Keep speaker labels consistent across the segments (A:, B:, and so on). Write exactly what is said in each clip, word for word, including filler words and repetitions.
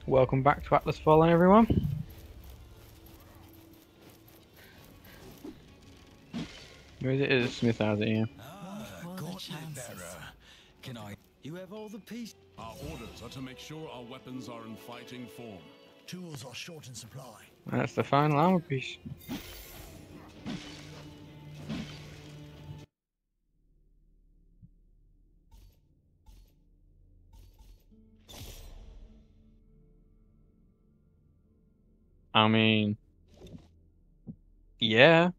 A: Welcome back to Atlas Fallen, everyone. Where is it? It is Smith has it here.
B: Ah, Gauntlet bearer. Can I? You have all the pieces.
C: Our orders are to make sure our weapons are in fighting form.
D: Tools are short in supply.
A: That's the final armor piece. I mean, yeah.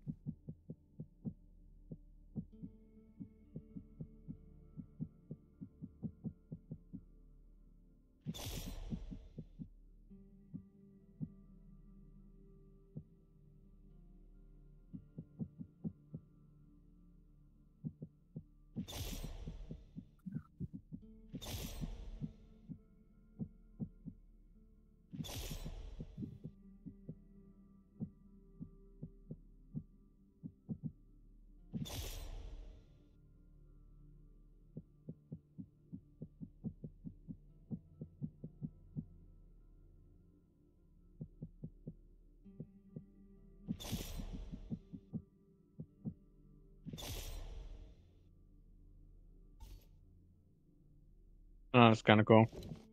A: Oh, that's kind of cool.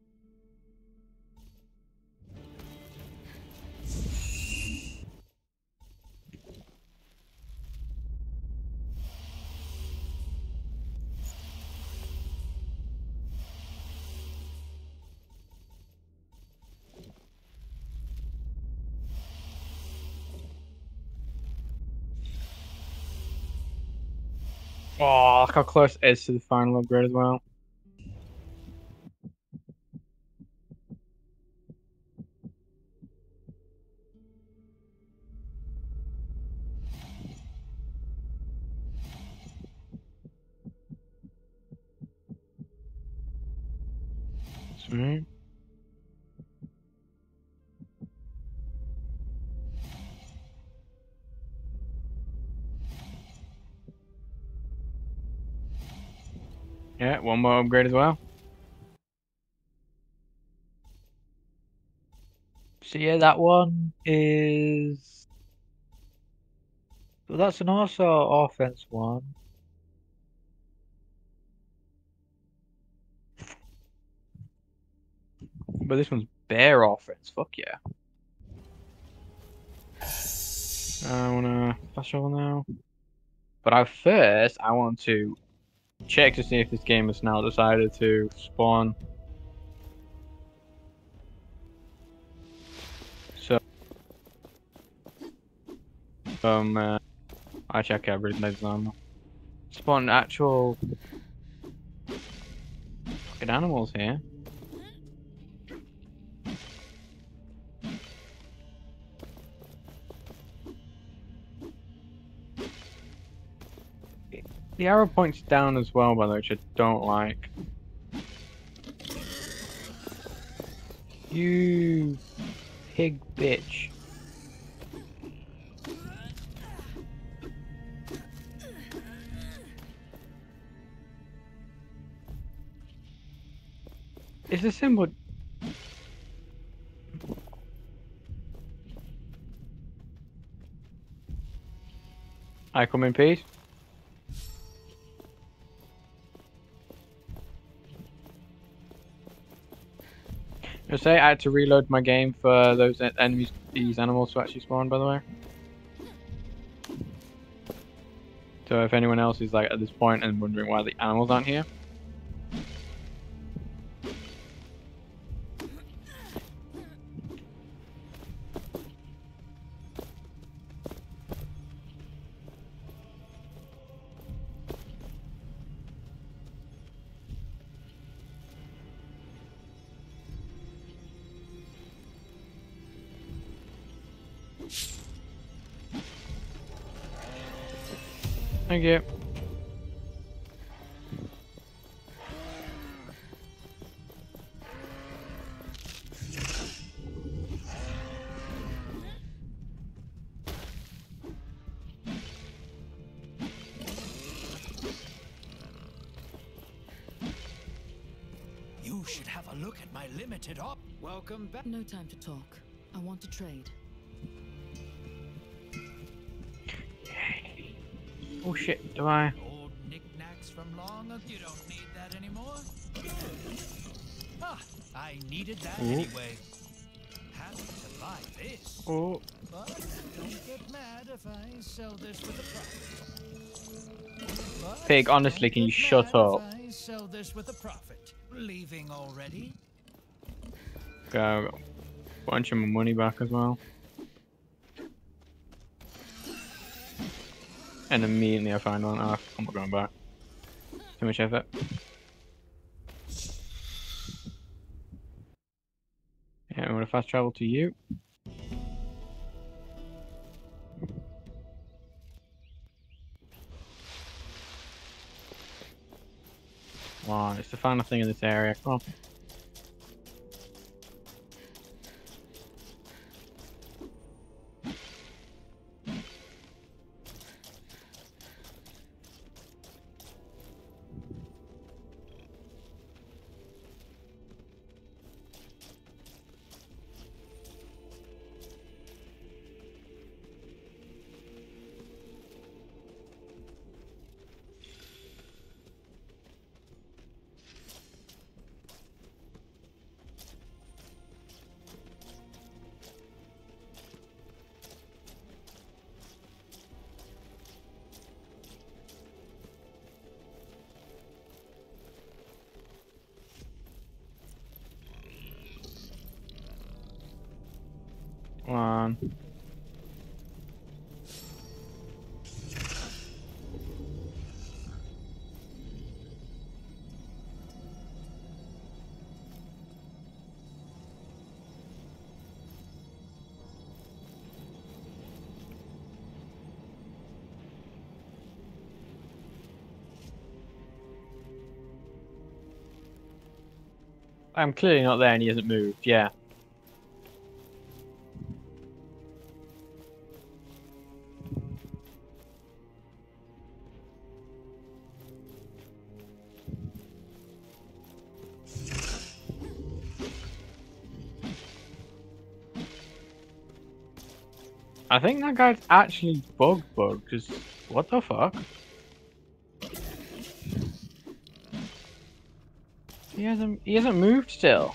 A: Oh, look how close it is to the final upgrade as well. Sweet. Yeah, one more upgrade as well. So yeah, that one is... Well, that's an also offense one. But this one's bare offense, fuck yeah. I wanna fast travel now. But I first, I want to check to see if this game has now decided to spawn. So, um, uh, I check everything on. Spawn actual fucking animals here. The arrow points down as well, by the way, which I don't like. You pig bitch. Is the symbol... I come in peace. I say I had to reload my game for those enemies, these animals to actually spawn, by the way. So if anyone else is like at this point and wondering why the animals aren't here. Thank you.
D: You should have a look at my limited op.
B: Welcome back.
E: No time to talk. I want to trade.
A: Oh shit, do I?
B: Old knickknacks from long ago. You don't need that anymore. Ah, I needed that
A: Ooh.
B: anyway. Happy to buy this.
A: Oh.
B: But don't get mad if I sell this with a profit. But
A: Pig, honestly,
B: don't
A: can you
B: get
A: shut
B: mad
A: up?
B: if I sell this with a profit. Leaving already?
A: Go. Bunch of my money back as well. And immediately I find one. Oh, I'm not going back. Too much effort. Yeah, I'm gonna fast travel to you. Come on, it's the final thing in this area. Come on. Come on. I'm clearly not there and he hasn't moved, yeah. I think that guy's actually bug bug, because what the fuck? He hasn't he hasn't moved still.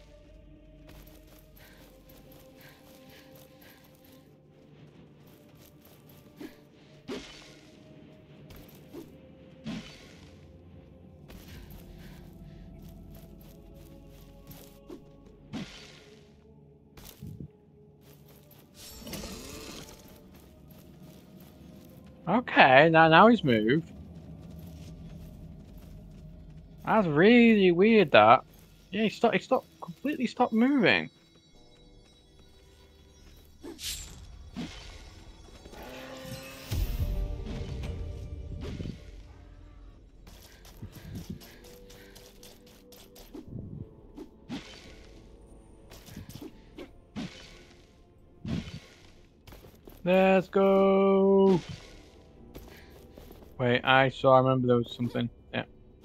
A: Okay, now now he's moved. That's really weird. That. Yeah, he stopped. He stopped. Completely stopped moving. Let's go. Wait, I saw. I remember there was something. Yeah.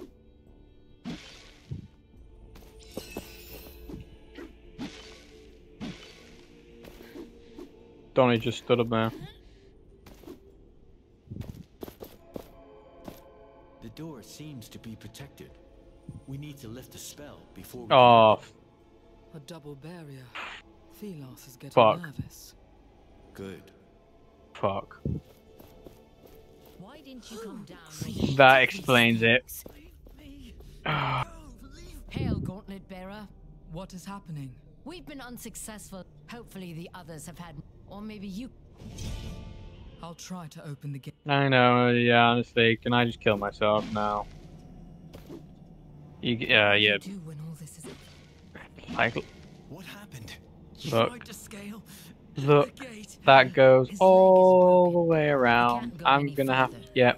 A: Donnie just stood up there.
F: The door seems to be protected. We need to lift the spell before we
A: Oh,
E: A double barrier. Thelos is getting
A: Fuck.
E: nervous.
F: Good.
A: fuck.
G: Why didn't you come down when you
A: That
G: did
A: explains
G: these
A: it.
G: things?
A: Ah,
G: Hail, Gauntlet Bearer.
E: What is happening?
G: We've been unsuccessful. Hopefully the others have had, or maybe you.
E: I'll try to open the gate.
A: I know. Yeah, honestly, can I just kill myself now? You, uh, yeah.
G: Do when all this is over.
A: Like,
F: What happened?
A: look,
E: Tried to scale.
A: look.
E: The gate.
A: That goes
G: His leg is
A: all the
G: broken.
A: way
G: He
A: around.
G: can't go
A: I'm
G: any
A: gonna have.
G: further.
A: Yeah.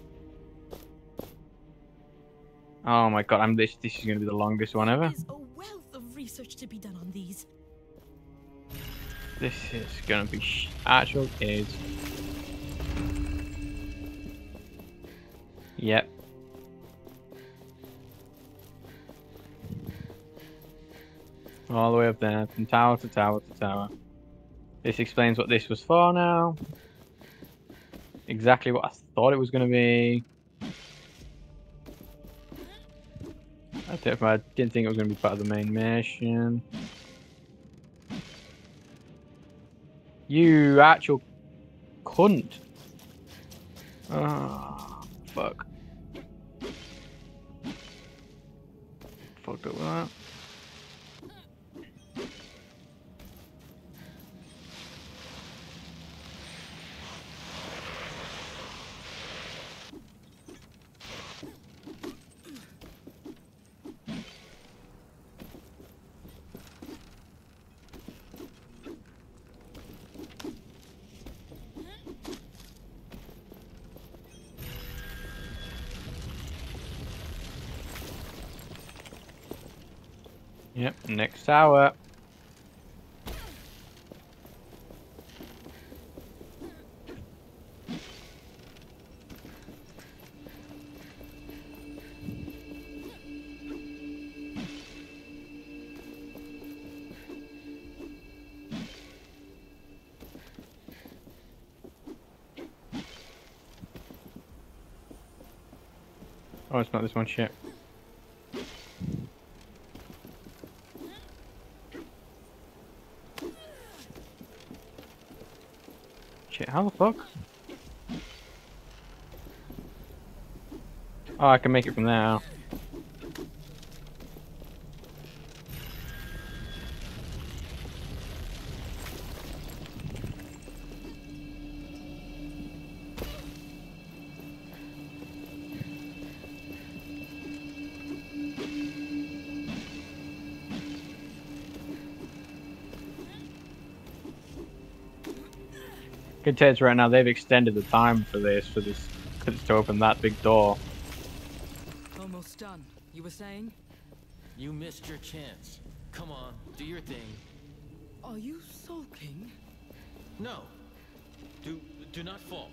A: Oh my god! I'm this. This is gonna be the longest one ever.
H: There's a wealth of research to be done on these.
A: This is gonna be sh actual kids. Yep. All the way up there, from tower to tower to tower. This explains what this was for now. Exactly what I thought it was going to be. I didn't think it was going to be part of the main mission. You actual cunt. Oh, fuck. Fucked up with that. Yep, next tower. Oh, it's not this one, shit. Shit, how the fuck? Oh, I can make it from there. I can tell you right now, they've extended the time for this, for this, because to open that big door.
E: Almost done. You were saying?
F: You missed your chance. Come on, do your thing.
E: Are you sulking?
F: No. Do do not fall.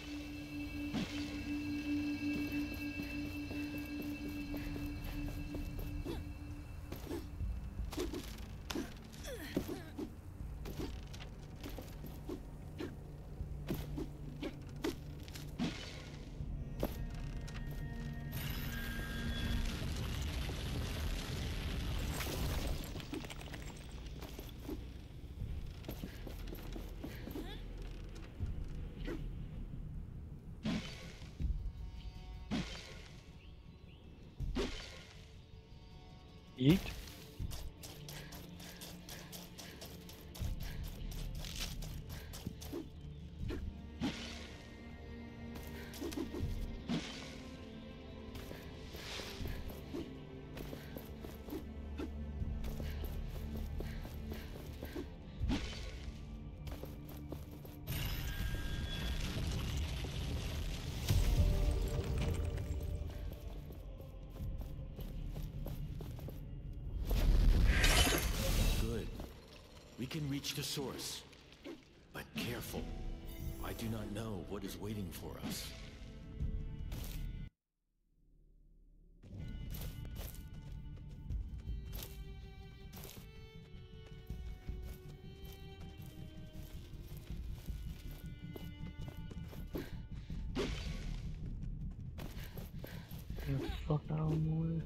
A: Yeet.
F: We can reach the source. But careful. I do not know what is waiting for us.
A: Get the fuck out of my way.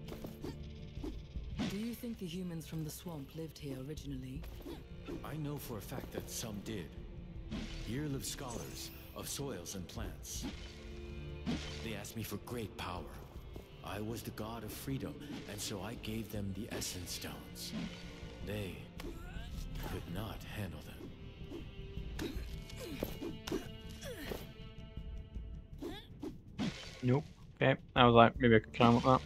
E: Do you think the humans from the swamp lived here originally?
F: I know for a fact that some did. Here live scholars of soils and plants. They asked me for great power. I was the god of freedom, and so I gave them the essence stones. They could not handle them.
A: Nope. Okay, I was like, maybe I could climb up that.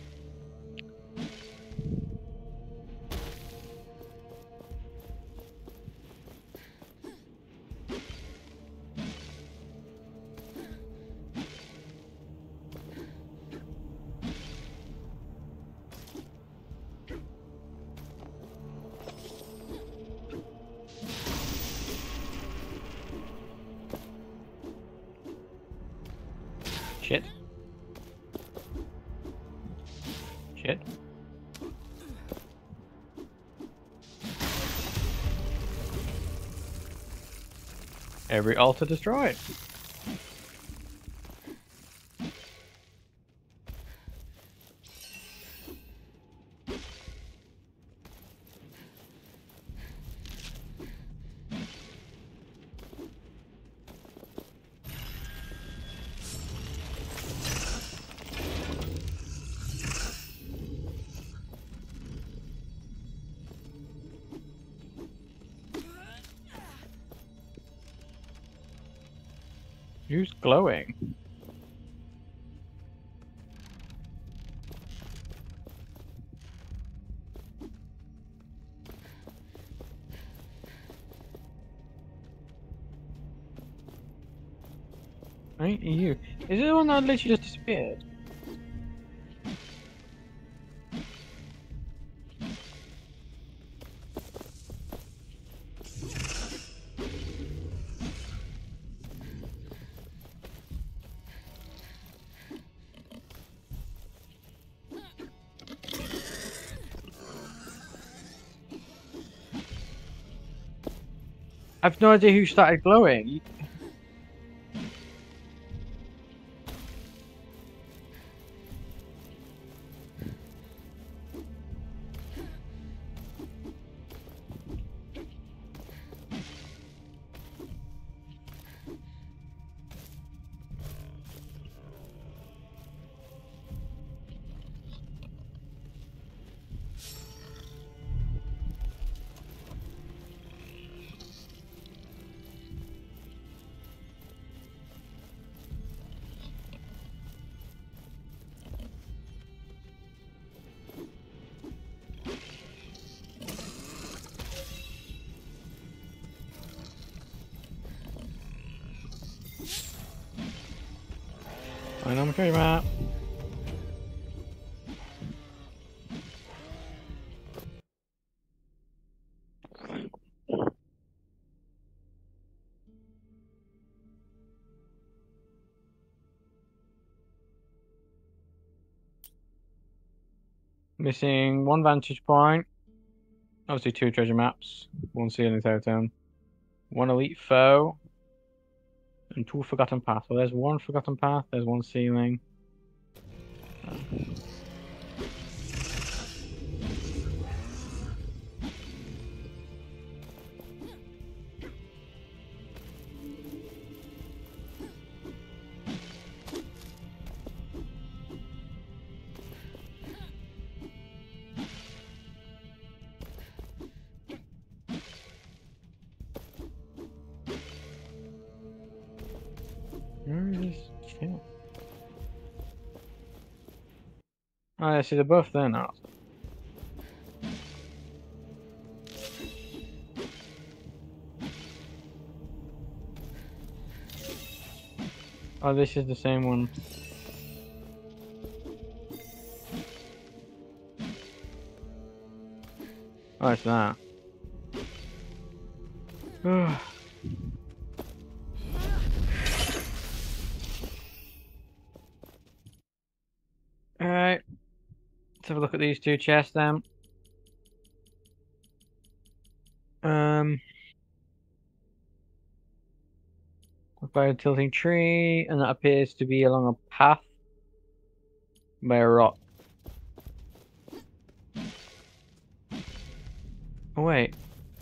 A: Shit. Shit. Every altar destroyed. Who's glowing? Ain't you? Is it the one that literally just disappeared? I've no idea who started glowing. I know I'm talking about. Missing one vantage point. Obviously two treasure maps. One ceiling totem. One elite foe. And two forgotten paths. Well, there's one forgotten path, there's one ceiling. Where is this shit? Oh, I see they're both there now. Oh, this is the same one. Oh, it's that. Alright. Let's have a look at these two chests then. Um, by a tilting tree, and that appears to be along a path by a rock. Oh wait.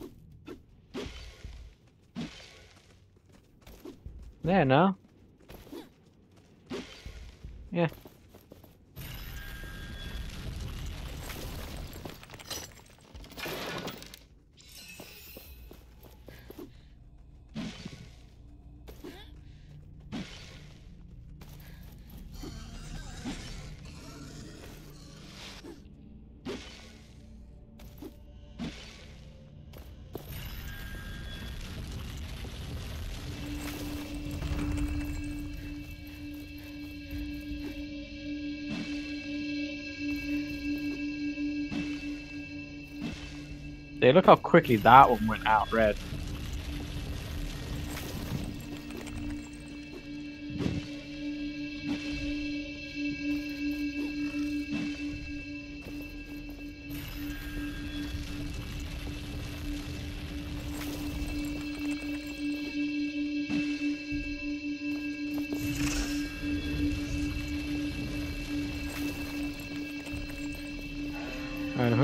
A: There now. Yeah. Hey, look how quickly that one went out red.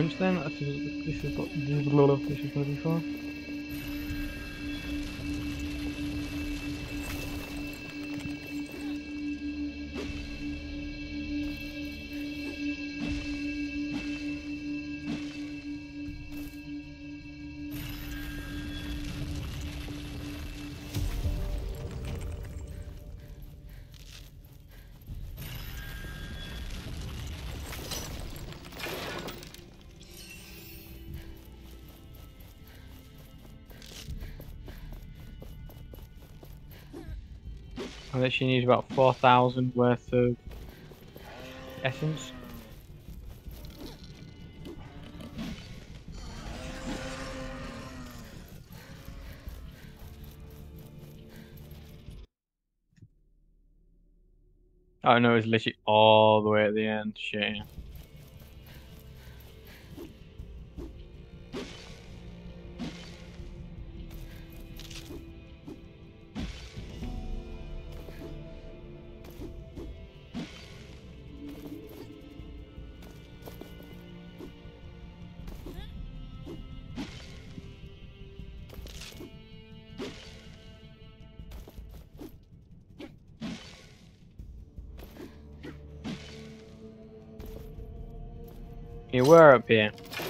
A: points then. This is this is what this is going to be for. I think she needs about four thousand worth of essence. Oh no, it's literally all the way at the end. Shit. You were up here.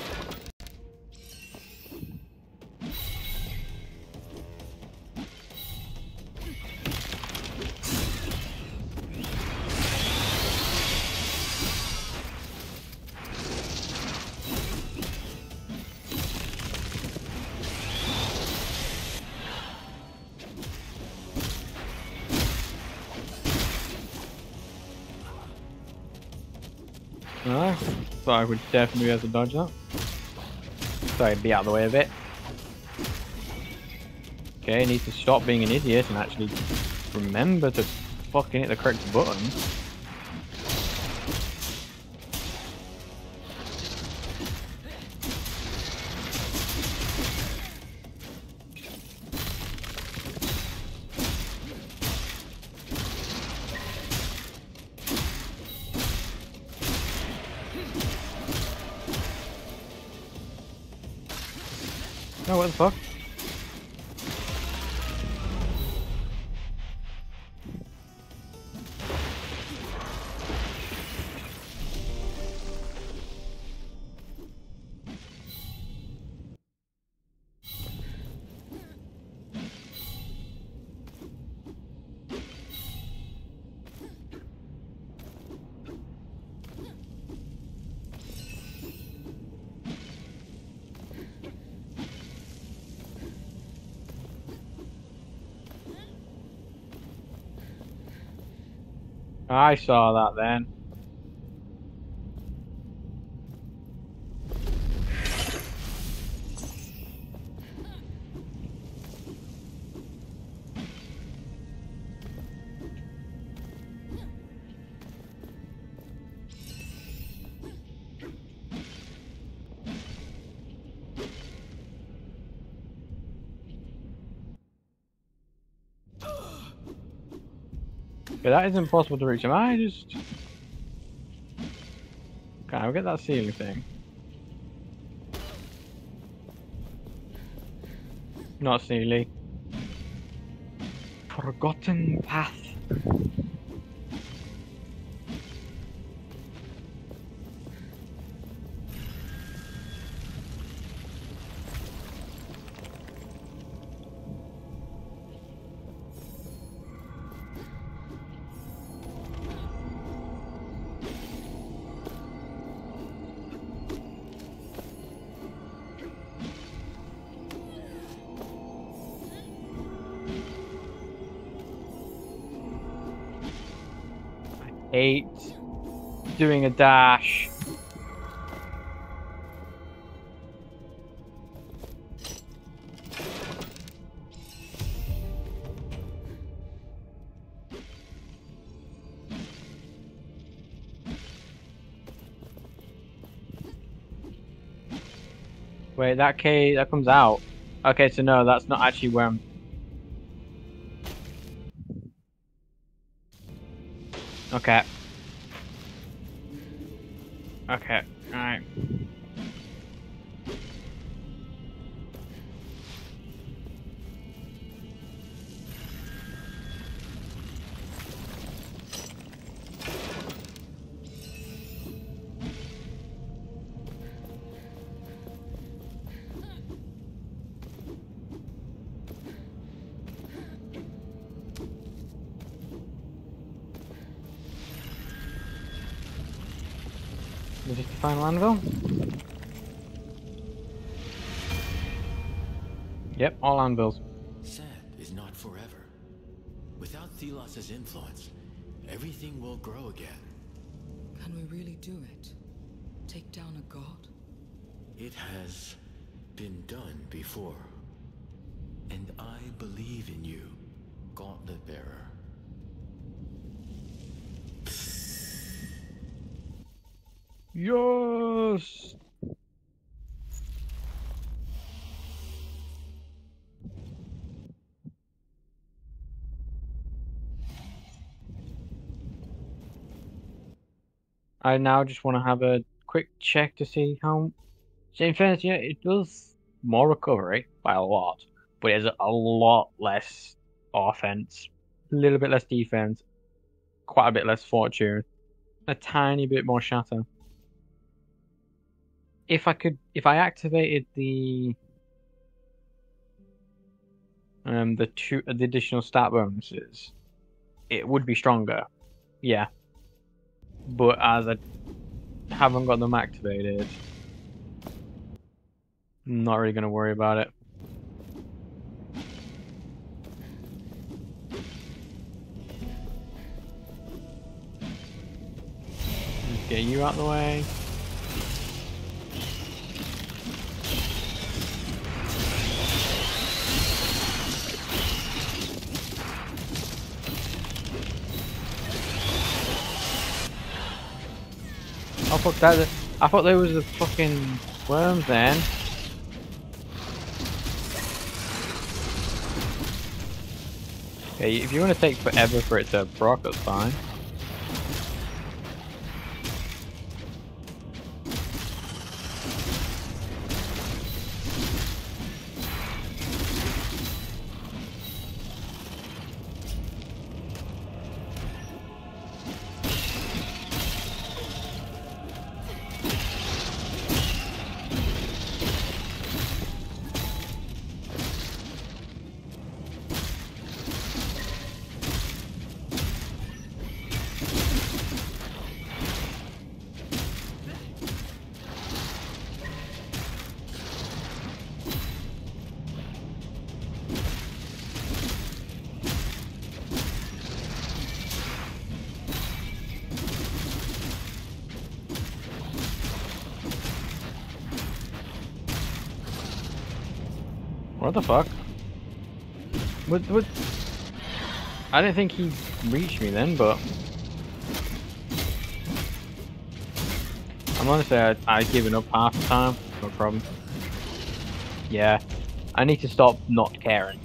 A: No, thought I would definitely be able to dodge that. So I'd be out of the way a bit. Okay, I need to stop being an idiot and actually remember to fucking hit the correct button. Oh, what the fuck? I saw that then. Okay, that is impossible to reach. Am I just... Okay, I'll get that ceiling thing. Not ceiling. Forgotten path. Hate doing a dash. Wait, that K that comes out. Okay, so no, that's not actually where I'm. Okay. Okay, alright. Is this the final anvil? Yep, all anvils.
F: Sand is not forever. Without Thelos' influence, everything will grow again.
E: Can we really do it? Take down a god?
F: It has been done before. And I believe in you, Gauntlet Bearer.
A: Yes! I now just want to have a quick check to see how... In fairness, yeah, it does more recovery by a lot, but it has a lot less offense, a little bit less defense, quite a bit less fortune, a tiny bit more shatter. If I could, if I activated the um the two the additional stat bonuses, it would be stronger, yeah. But as I haven't got them activated, I'm not really gonna worry about it. Let's get you out of the way. Oh fuck that! I thought there was the fucking worms then. Okay, if you want to take forever for it to proc, that's fine. What the fuck? What, what? I didn't think he reached me then, but... I'm honestly, I, I've given up half the time, no problem. Yeah, I need to stop not caring.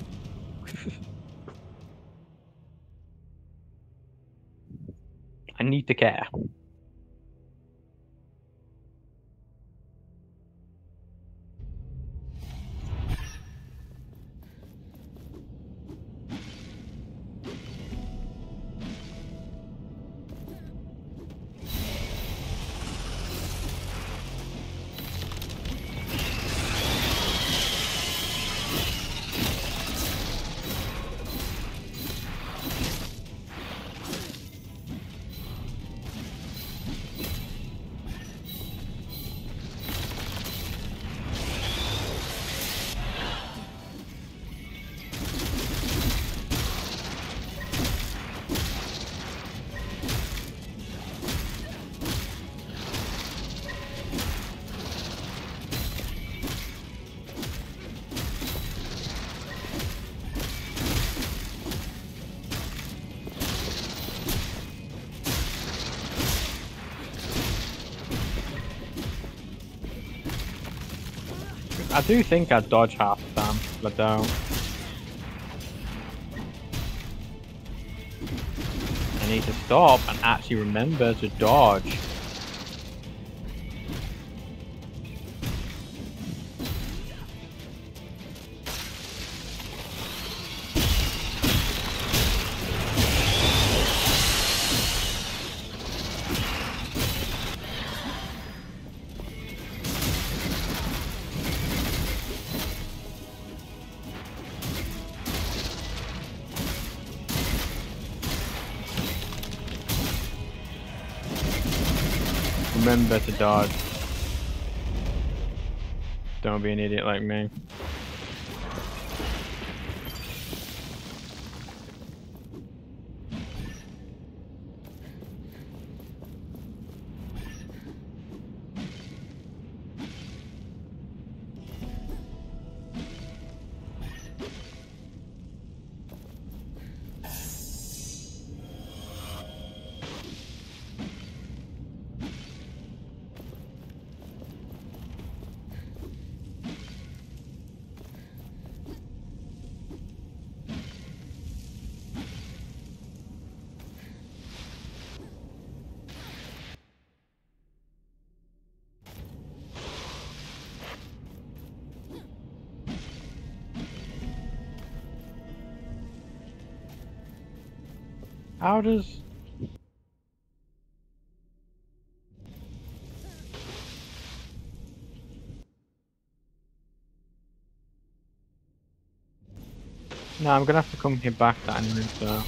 A: I need to care. I do think I dodge half the time, but I don't. I need to stop and actually remember to dodge. Remember to dodge. Don't be an idiot like me. How does... No, I'm gonna have to come here back to anyway, so...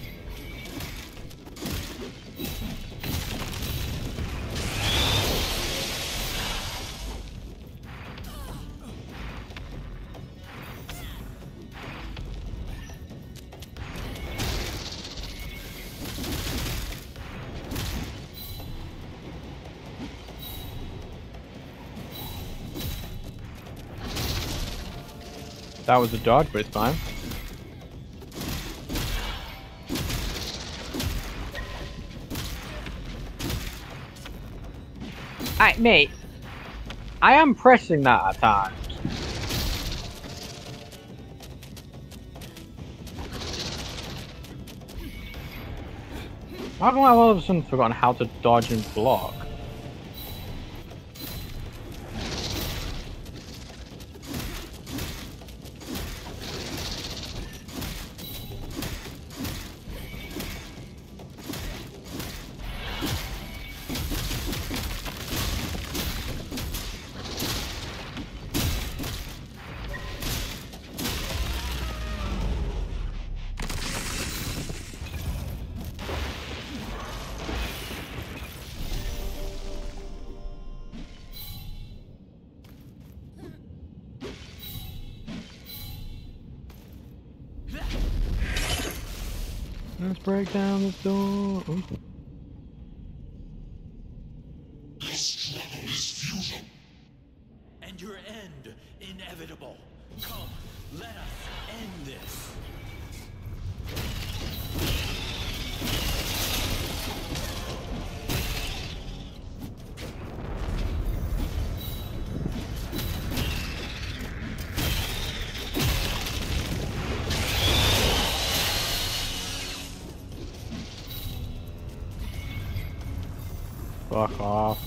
A: That was a dodge, but it's fine. Alright, mate. I am pressing that at times. How come I've all of a sudden forgotten how to dodge and block? Let's break down the door. Ooh.
F: And your end inevitable. Come, let us end this.
A: Fuck off.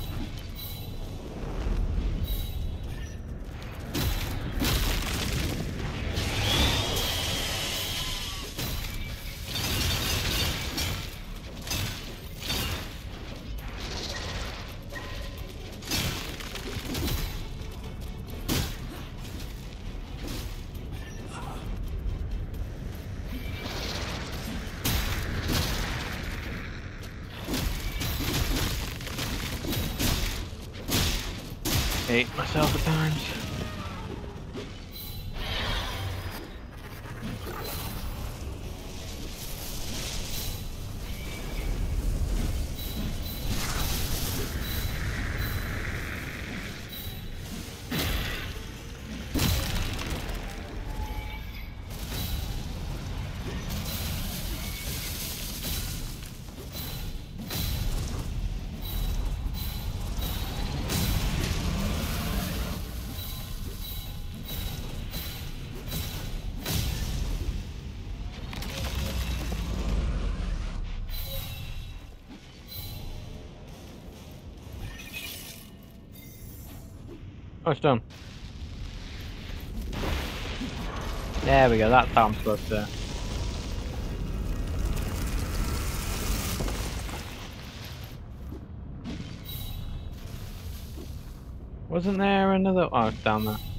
A: Hate myself at times. Oh, it's done. There we go, that's how I'm supposed to. Wasn't there another? Oh, it's down there.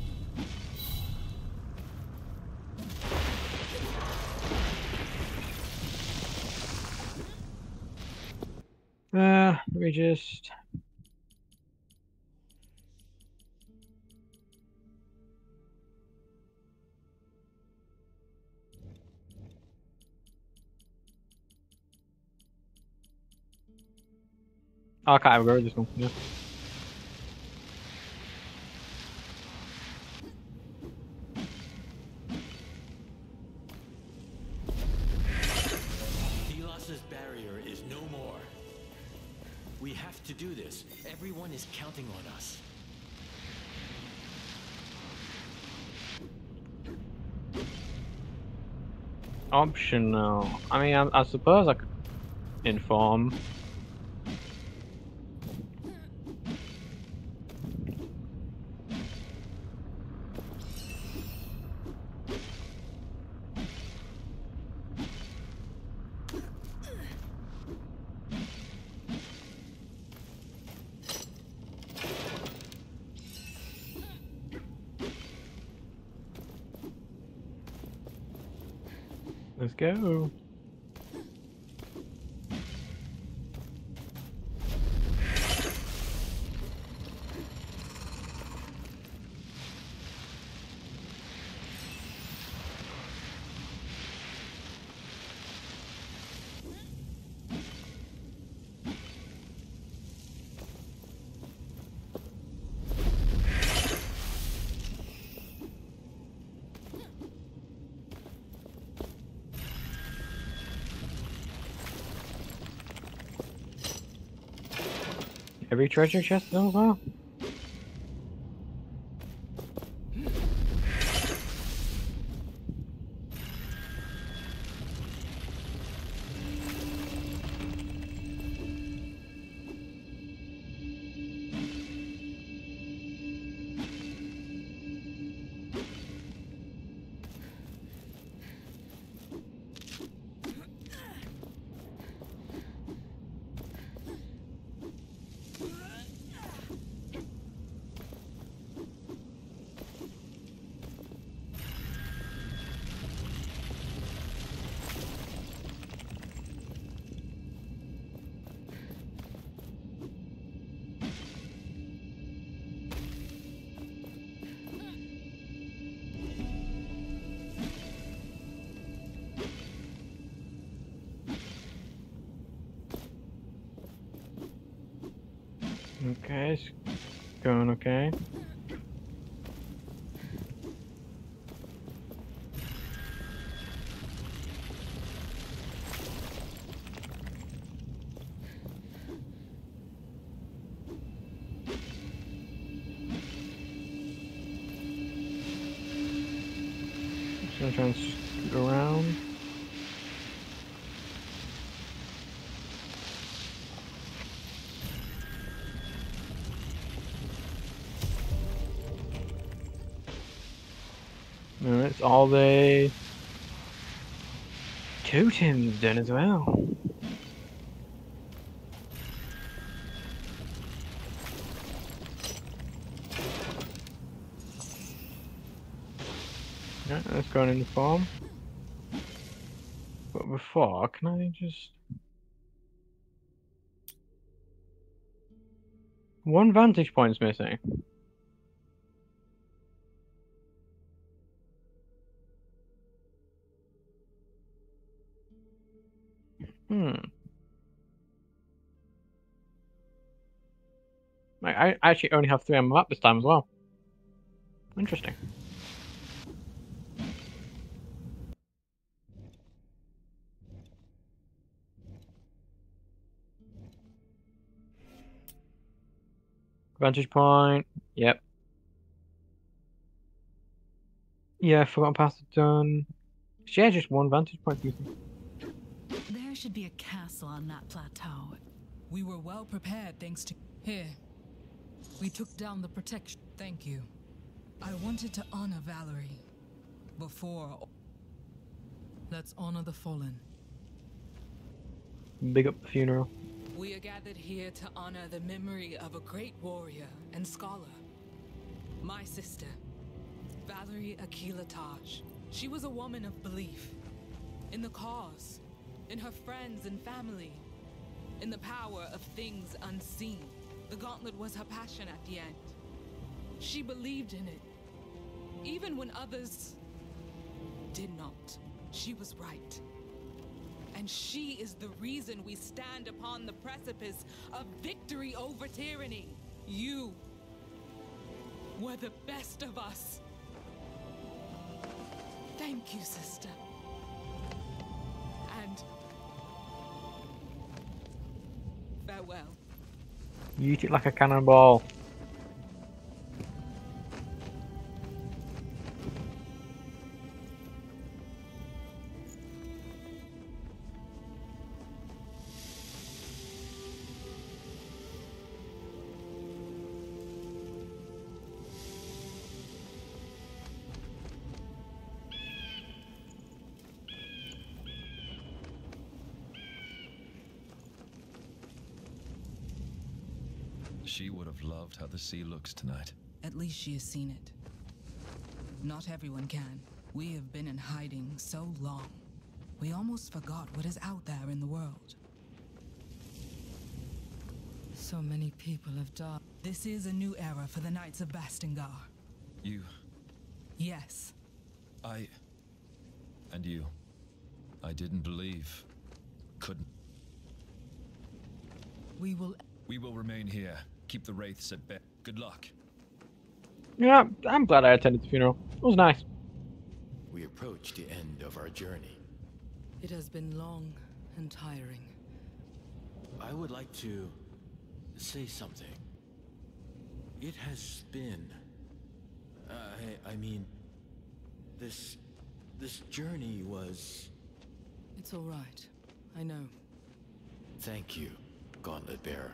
A: Uh, let me just. Oh, I can't have a go with this one. Yeah.
F: Delos' barrier is no more. We have to do this. Everyone is counting on us.
A: Optional. I mean, I, I suppose I could inform. Let's go. Every treasure chest though as well? Okay, it's going okay. Just gonna try and scoot around. And it's all the totems done as well. Yeah, that's going in the farm. But before, can I just... One vantage point's missing. Hmm. I, I actually only have three on my map this time as well. Interesting. Vantage point. Yep. Yeah, forgotten path done. Yeah, just one vantage point.
H: There should be a castle on that plateau.
E: We were well prepared thanks to... Here. We took down the protection. Thank you. I wanted to honor Valerie. Before... Let's honor the fallen.
A: Big up the funeral.
E: We are gathered here to honor the memory of a great warrior and scholar. My sister, Valerie Akila Taj. She was a woman of belief. In the cause. In her friends and family. In the power of things unseen. The Gauntlet was her passion at the end. She believed in it. Even when others did not. She was right. And she is the reason we stand upon the precipice of victory over tyranny. You were the best of us. Thank you, sister. And farewell.
A: You eat it like a cannonball.
I: She would have loved how the sea looks tonight.
E: At least she has seen it. Not everyone can. We have been in hiding so long. We almost forgot what is out there in the world. So many people have died. This is a new era for the Knights of Bastingar.
I: You...
E: Yes.
I: I... And you. I didn't believe. Couldn't.
E: We will...
I: We will remain here. Keep the wraiths at bay. Good luck.
A: Yeah, I'm glad I attended the funeral. It was nice.
F: We approach the end of our journey.
E: It has been long and tiring.
F: I would like to say something. It has been... Uh, I, I mean... This... This journey was...
E: It's all right. I know.
F: Thank you, Gauntlet Bearer.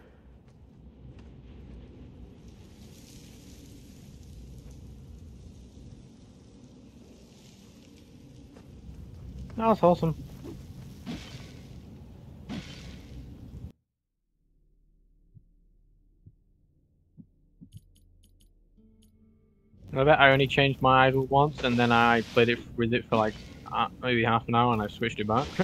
A: That was awesome. I bet I only changed my idol once, and then I played it with it for like uh, maybe half an hour, and I switched it back.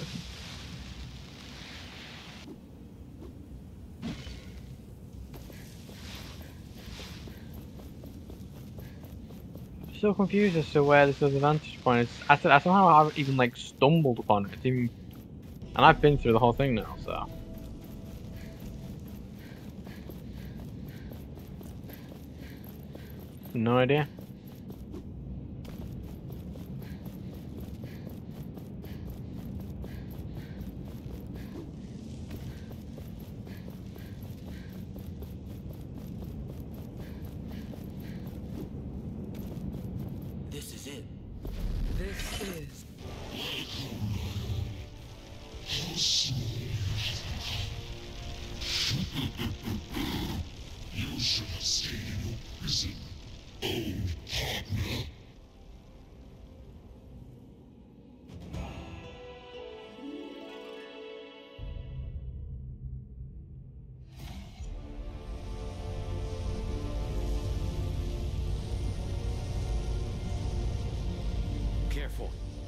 A: So confused as to where this is the vantage point is. I, I somehow haven't even like stumbled upon it. Even, and I've been through the whole thing now, so. No idea.
F: This is it.
E: This is...
J: You should have stayed in your prison, old partner.
F: Careful.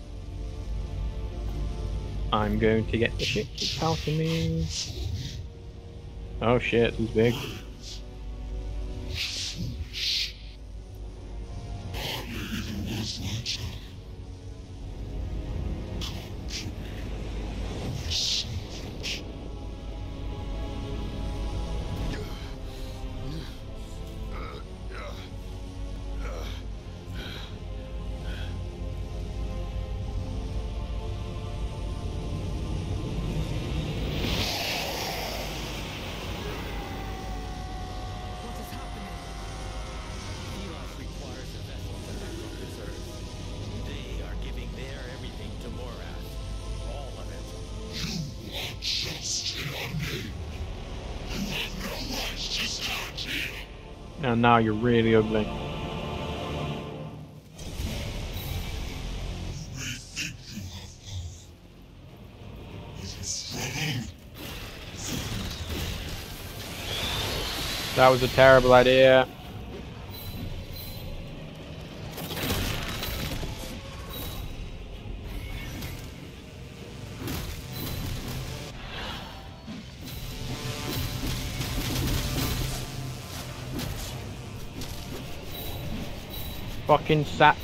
A: I'm going to get the shit kicked out of me. Oh shit, he's big. And now you're really ugly. That was a terrible idea. Fucking sat.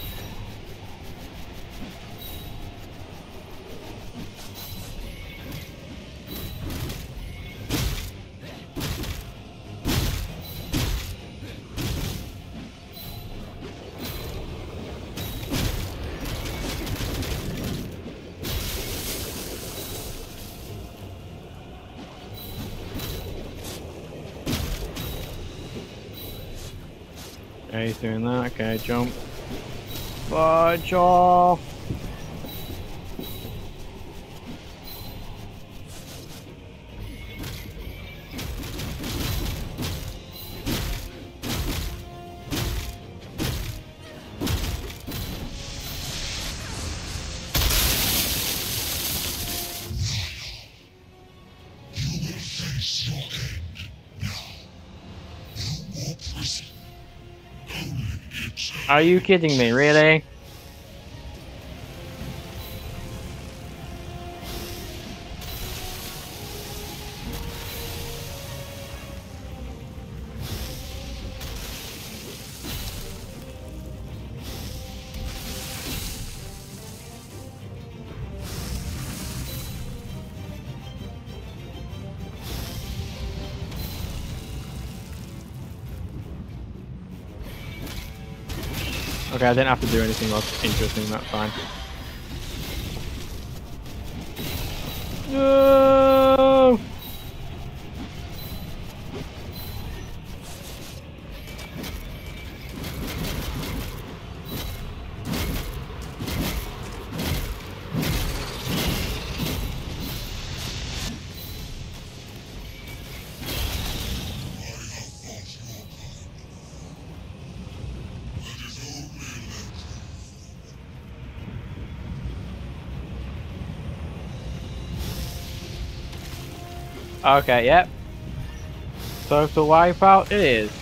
A: Okay, he's doing that. Okay, jump. Fudge off! Are you kidding me, really? Okay, I didn't have to do anything else interesting, that's fine. No! Okay, yep. Total wipeout it is.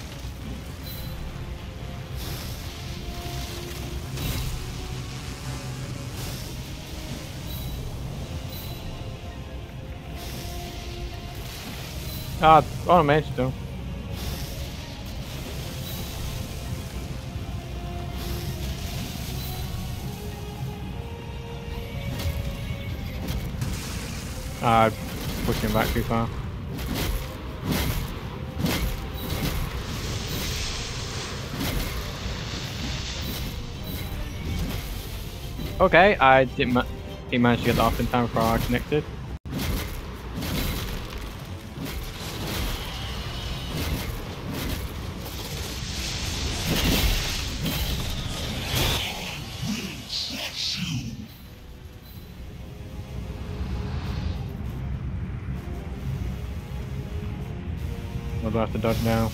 A: Ah, oh, I managed to. Ah, pushing back too far. Okay, I didn't. Ma he managed to get that off in time before I connected. What do I have to dodge now?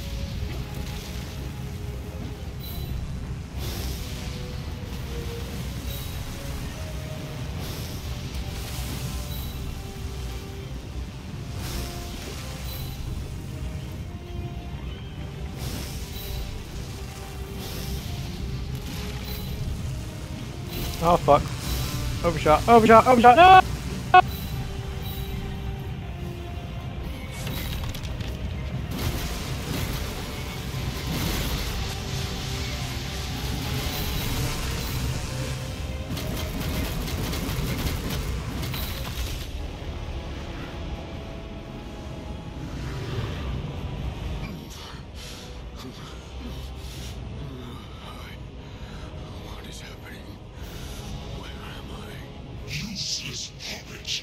A: Oh fuck. Overshot, overshot, overshot, no!
C: What is happening? Where am I?
J: Useless puppet.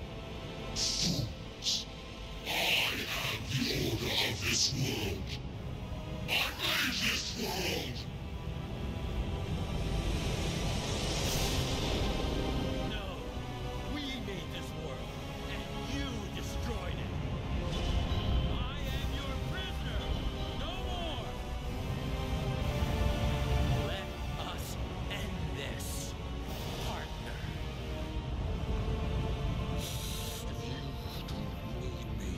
J: Fools. I am the order of this world. I made this world.
F: No! We made this world, and you destroyed it! I am your prisoner! No more! Let us end this, partner.
C: You don't need me.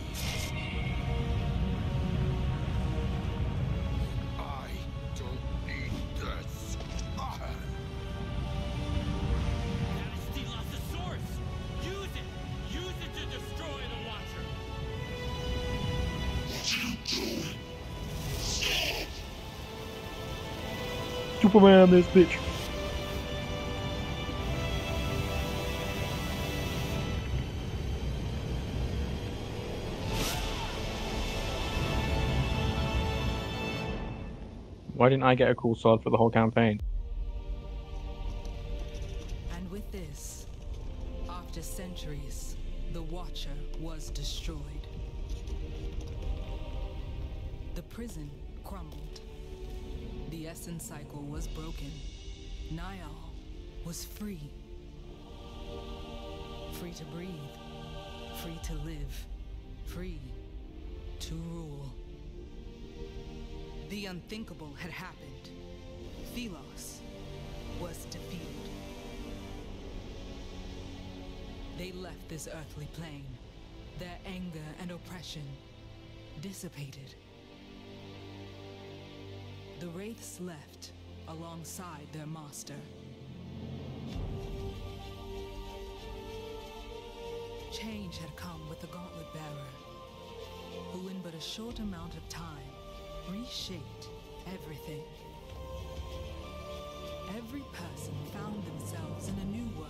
C: I don't need this. Ah.
F: Majesty lost the source! Use it! Use it to destroy the Watcher!
J: What are you doing? Stop!
A: Superman, this bitch. Why didn't I get a cool sword for the whole campaign?
E: And with this, after centuries, the Watcher was destroyed. The prison crumbled. The The essence cycle was broken. Niall was free. Free to breathe. Free to live. Free to rule. The unthinkable had happened. Philos was defeated. They left this earthly plane. Their anger and oppression dissipated. The Wraiths left alongside their master. Change had come with the Gauntlet Bearer, who in but a short amount of time reshaped everything. Every person found themselves in a new world.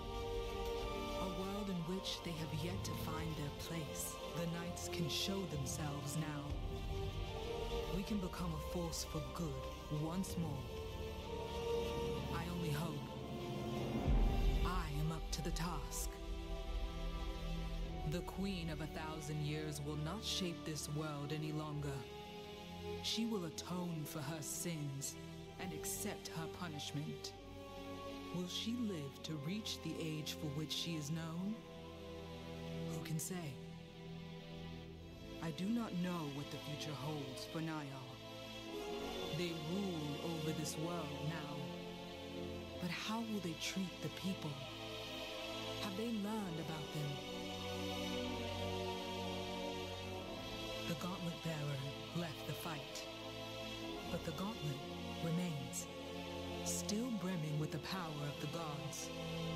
E: A world in which they have yet to find their place. The Knights can show themselves now. We can become a force for good once more. I only hope I am up to the task. The Queen of a Thousand Years will not shape this world any longer. She will atone for her sins and accept her punishment. Will she live to reach the age for which she is known? Who can say? I do not know what the future holds for Niall. They rule over this world now. But how will they treat the people? Have they learned about them? The Gauntlet Bearer left the fight. But the Gauntlet remains, still brimming with the power of the gods.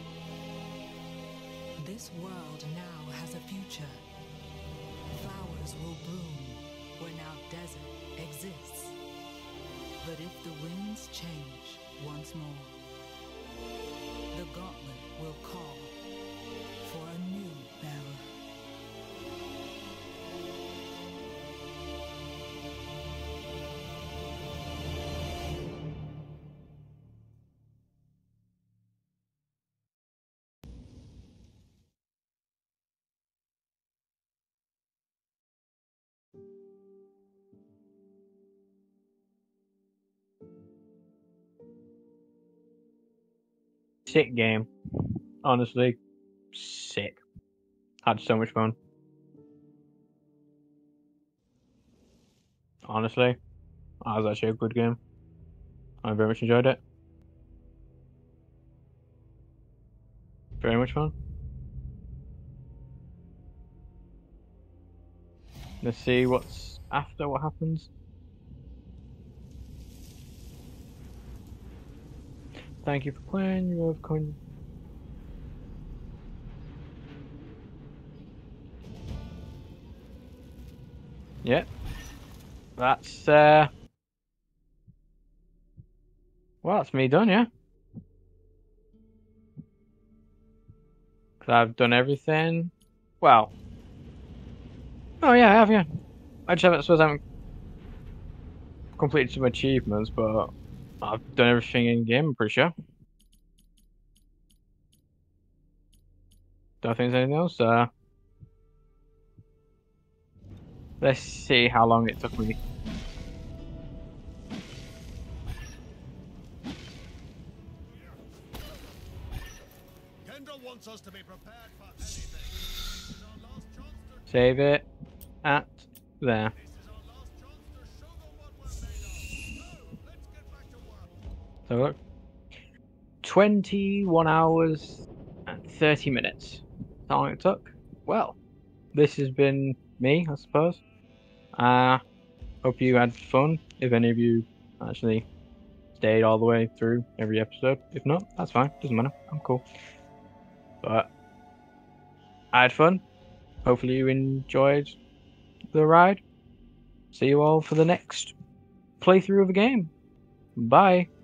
E: This world now has a future. Flowers will bloom where now desert exists. But if the winds change once more, the Gauntlet will call for a new bearer.
A: Sick game. Honestly, sick. Had so much fun. Honestly, that was actually a good game. I very much enjoyed it. Very much fun. Let's see what's after, what happens. Thank you for playing. You have coin. Yeah. That's uh well, that's me done, yeah. Cause I've done everything. Well. Oh yeah, I have, yeah. I just haven't I suppose I haven't completed some achievements, but I've done everything in game, I'm pretty sure. Don't think there's anything else. Uh, let's see how long it took me.
D: Kendall wants us to be prepared for anything. This is our last chance to...
A: Save it at there.
D: This is our last chance to show them what we're made of. So, let's get back to work.
A: So look, twenty-one hours and thirty minutes. How long it took? Well, this has been me, I suppose. Uh, hope you had fun. If any of you actually stayed all the way through every episode. If not, that's fine. Doesn't matter. I'm cool. But I had fun. Hopefully you enjoyed the ride. See you all for the next playthrough of the game. Bye.